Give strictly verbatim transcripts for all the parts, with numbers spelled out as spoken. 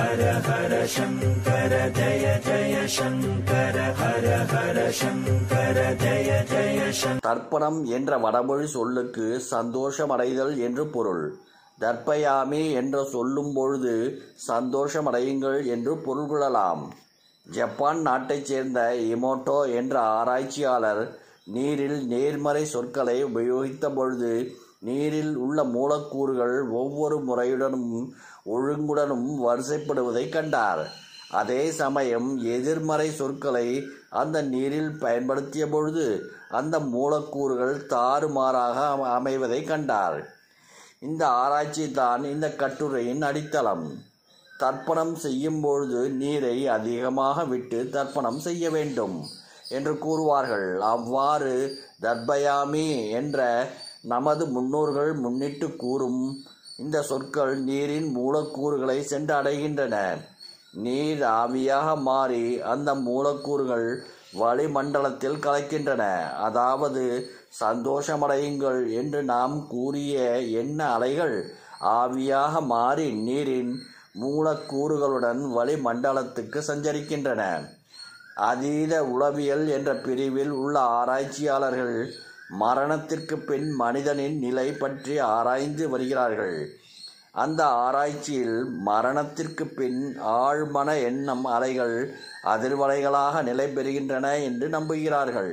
ஹர ஹர சங்கர ஜய ஜய சங்கர ஹர ஹர சங்கர ஜய ஜய சங்கர. தர்ப்பணம் என்ற வடமொழி சொல்லுக்கு சந்தோஷமடைதல் என்று பொருள். தர்ப்பயாமி என்ற சொல்லும் பொழுது சந்தோஷமடையுங்கள் என்று பொருள் கொள்ளலாம். ஜப்பான் நாட்டைச் சேர்ந்த இமோட்டோ என்ற ஆராய்ச்சியாளர் நீரில் நேர்மறை சொற்களை உபயோகித்த பொழுது நீரில் உள்ள மூலக்கூறுகள் ஒவ்வொரு முறையுடனும் ஒழுங்குடனும் வரிசைப்படுவதை கண்டார். அதே சமயம் எதிர்மறை சொற்களை அந்த நீரில் பயன்படுத்திய பொழுது அந்த மூலக்கூறுகள் தாறுமாறாக அமைவதை கண்டார். இந்த ஆராய்ச்சி தான் இந்த கட்டுரையின் அடித்தளம். தர்ப்பணம் செய்யும் பொழுது நீரை அதிகமாக விட்டு தர்ப்பணம் செய்ய வேண்டும் என்று கூறுவார்கள். அவ்வாறு தர்ப்பயாமி என்ற நமது முன்னோர்கள் முன்னிட்டு கூறும் இந்த சொற்கள் நீரின் மூலக்கூறுகளை சென்றடைகின்றன. நீர் ஆவியாக மாறி அந்த மூலக்கூறுகள் வளிமண்டலத்தில் கலக்கின்றன. அதாவது சந்தோஷமடையுங்கள் என்று நாம் கூறிய எண்ண அலைகள் ஆவியாக மாறி நீரின் மூலக்கூறுகளுடன் வளிமண்டலத்துக்கு சஞ்சரிக்கின்றன. அதீத உளவியல் என்ற பிரிவில் உள்ள ஆராய்ச்சியாளர்கள் மரணத்திற்கு பின் மனிதனின் நிலை பற்றி ஆராய்ந்து வருகிறார்கள். அந்த ஆராய்ச்சியில் மரணத்திற்கு பின் ஆழ்மன எண்ணம் அலைகள் அதிர்வலைகளாக நிலை பெறுகின்றன என்று நம்புகிறார்கள்.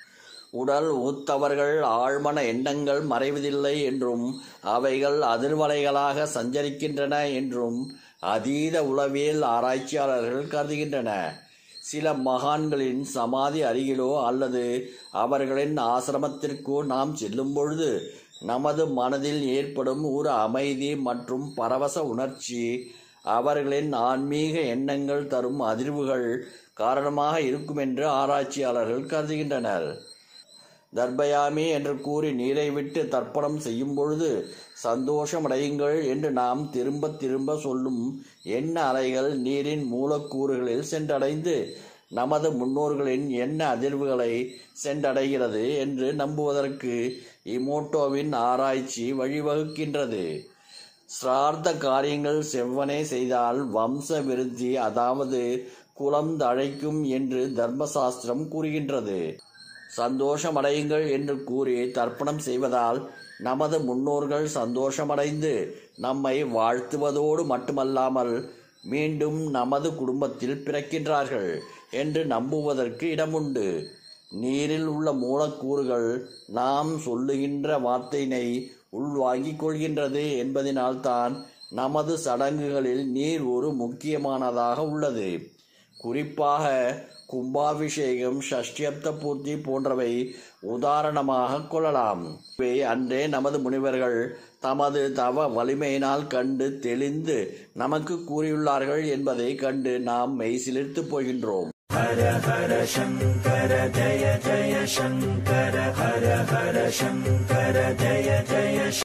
உடல் உத்தவர்கள் ஆழ்மன எண்ணங்கள் மறைவதில்லை என்றும் அவைகள் அதிர்வலைகளாக சஞ்சரிக்கின்றன என்றும் அதீத உளவியல் ஆராய்ச்சியாளர்கள் கருதுகின்றன. சில மகான்களின் சமாதி அருகிலோ அல்லது அவர்களின் ஆசிரமத்திற்கோ நாம் செல்லும் பொழுது நமது மனதில் ஏற்படும் ஒரு அமைதி மற்றும் பரவச உணர்ச்சி அவர்களின் ஆன்மீக எண்ணங்கள் தரும் அதிர்வுகள் காரணமாக இருக்கும் என்று ஆராய்ச்சியாளர்கள் கருதுகின்றனர். தர்ப்பயாமி என்று கூறி நீரை விட்டு தர்ப்பணம் செய்யும் பொழுது சந்தோஷமடையுங்கள் என்று நாம் திரும்ப திரும்ப சொல்லும் எண்ண அலைகள் நீரின் மூலக்கூறுகளில் சென்றடைந்து நமது முன்னோர்களின் எண்ண அதிர்வுகளை சென்றடைகிறது என்று நம்புவதற்கு இமோட்டோவின் ஆராய்ச்சி வழிவகுக்கின்றது. சிரார்த்த காரியங்கள் செவ்வனே செய்தால் வம்ச விருத்தி, அதாவது குலம் தழைக்கும் என்று தர்மசாஸ்திரம் கூறுகின்றது. சந்தோஷமடையுங்கள் என்று கூறி தர்ப்பணம் செய்வதால் நமது முன்னோர்கள் சந்தோஷமடைந்து நம்மை வாழ்த்துவதோடு மட்டுமல்லாமல் மீண்டும் நமது குடும்பத்தில் பிறக்கின்றார்கள் என்று நம்புவதற்கு இடமுண்டு. நீரில் உள்ள மூலக்கூறுகள் நாம் சொல்லுகின்ற வார்த்தையினை உள்வாங்கிக் கொள்கின்றது என்பதனால்தான் நமது சடங்குகளில் நீர் ஒரு முக்கியமானதாக உள்ளது. குறிப்பாக கும்பாபிஷேகம், ஷஷ்டியப்த பூர்த்தி போன்றவை உதாரணமாக கொள்ளலாம். இவை அன்றே நமது முனிவர்கள் தமது தவ வலிமையினால் கண்டு தெளிந்து நமக்கு கூறியுள்ளார்கள் என்பதை கண்டு நாம் மெய்சிலிர்த்து போகின்றோம். ஹர ஹர சங்கர ஜய ஜய சங்கர ஹர ஹர சங்கர ஜய ஜய